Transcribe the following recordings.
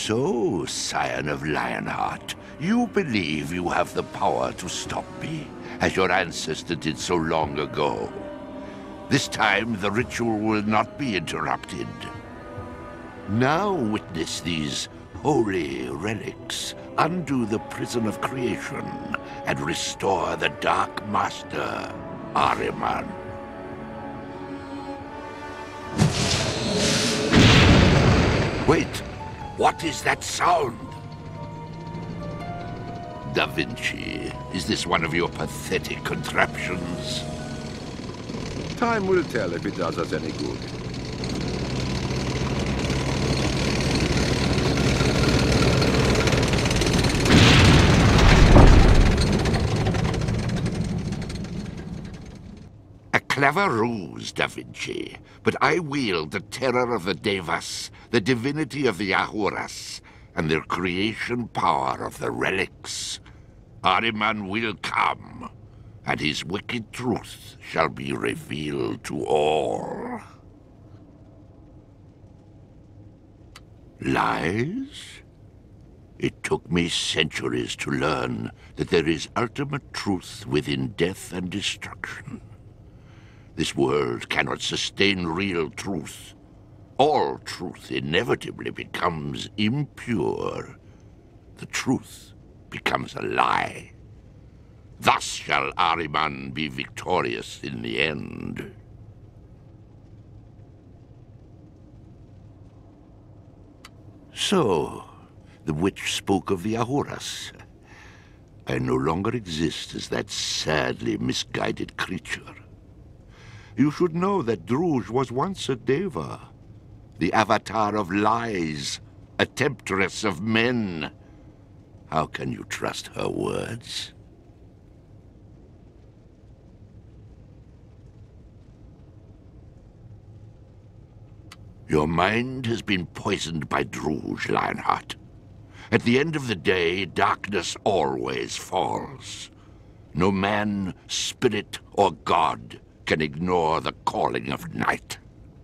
So, scion of Lionheart, you believe you have the power to stop me, as your ancestor did so long ago. This time, the ritual will not be interrupted. Now witness these holy relics undo the prison of creation and restore the Dark Master, Ahriman. Wait, what is that sound? Da Vinci, is this one of your pathetic contraptions? Time will tell if it does us any good. A clever ruse, Da Vinci, but I wield the terror of the Devas, the divinity of the Ahuras, and their creation power of the relics. Ahriman will come, and his wicked truth shall be revealed to all. Lies? It took me centuries to learn that there is ultimate truth within death and destruction. This world cannot sustain real truth. All truth inevitably becomes impure. The truth becomes a lie. Thus shall Ahriman be victorious in the end. So, the witch spoke of the Ahuras. I no longer exist as that sadly misguided creature. You should know that Druj was once a Deva, the avatar of lies, a temptress of men. How can you trust her words? Your mind has been poisoned by Druj, Lionheart. At the end of the day, darkness always falls. No man, spirit, or god can ignore the calling of night.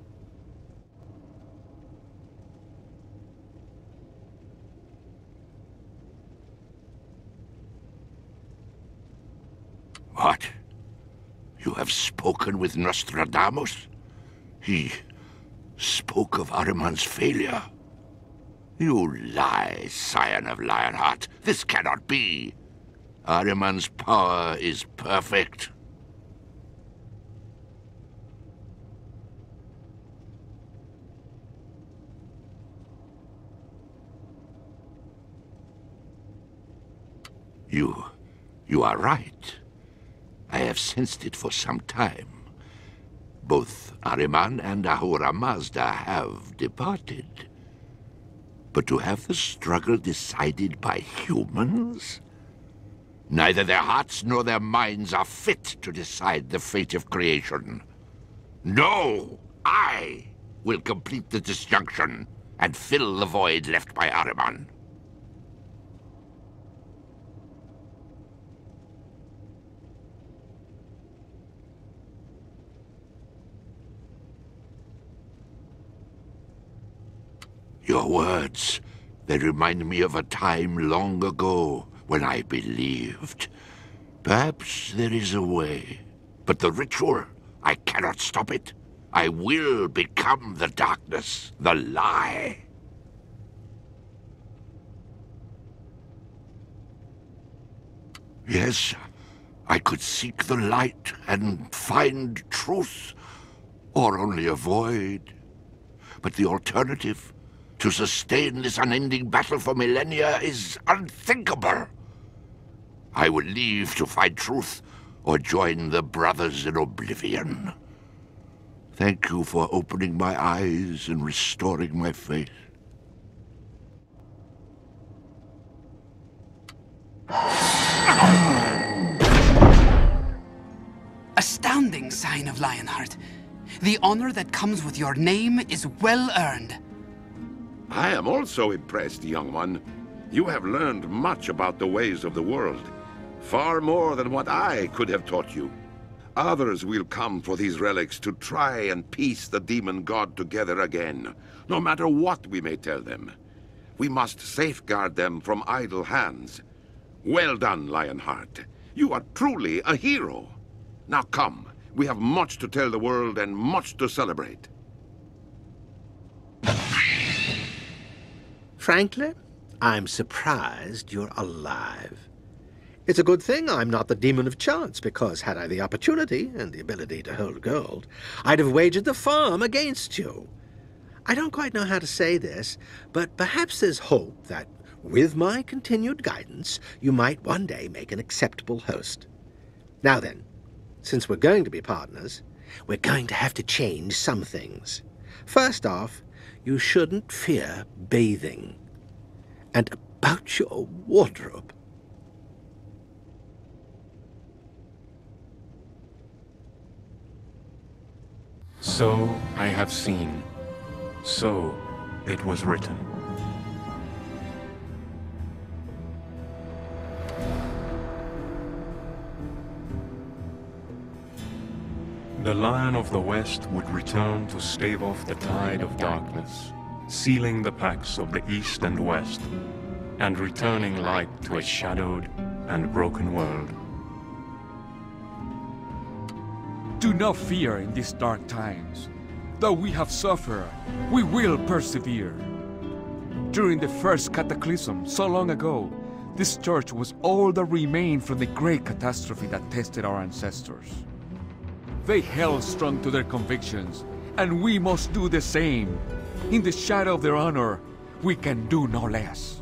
What? You have spoken with Nostradamus? He spoke of Ahriman's failure. You lie, scion of Lionheart. This cannot be. Ahriman's power is perfect. You are right. I have sensed it for some time. Both Ahriman and Ahura Mazda have departed. But to have the struggle decided by humans? Neither their hearts nor their minds are fit to decide the fate of creation. No! I will complete the disjunction and fill the void left by Ahriman. Your words, they remind me of a time long ago when I believed. Perhaps there is a way. But the ritual, I cannot stop it. I will become the darkness, the lie. Yes, I could seek the light and find truth, or only avoid. But the alternative, to sustain this unending battle for millennia, is unthinkable. I will leave to find truth, or join the brothers in oblivion. Thank you for opening my eyes and restoring my faith. Astounding, sign of Lionheart. The honor that comes with your name is well earned. I am also impressed, young one. You have learned much about the ways of the world. Far more than what I could have taught you. Others will come for these relics to try and piece the demon god together again, no matter what we may tell them. We must safeguard them from idle hands. Well done, Lionheart. You are truly a hero. Now come, we have much to tell the world and much to celebrate. Frankly, I'm surprised you're alive. It's a good thing I'm not the demon of chance, because had I the opportunity and the ability to hold gold, I'd have wagered the farm against you. I don't quite know how to say this, but perhaps there's hope that, with my continued guidance, you might one day make an acceptable host. Now then, since we're going to be partners, we're going to have to change some things. First off, you shouldn't fear bathing. And about your wardrobe. So I have seen. So it was written. The Lion of the West would return to stave off the tide of darkness, sealing the pacts of the East and West, and returning light to a shadowed and broken world. Do not fear in these dark times. Though we have suffered, we will persevere. During the first cataclysm so long ago, this church was all that remained from the great catastrophe that tested our ancestors. They held strong to their convictions, and we must do the same. In the shadow of their honor, we can do no less.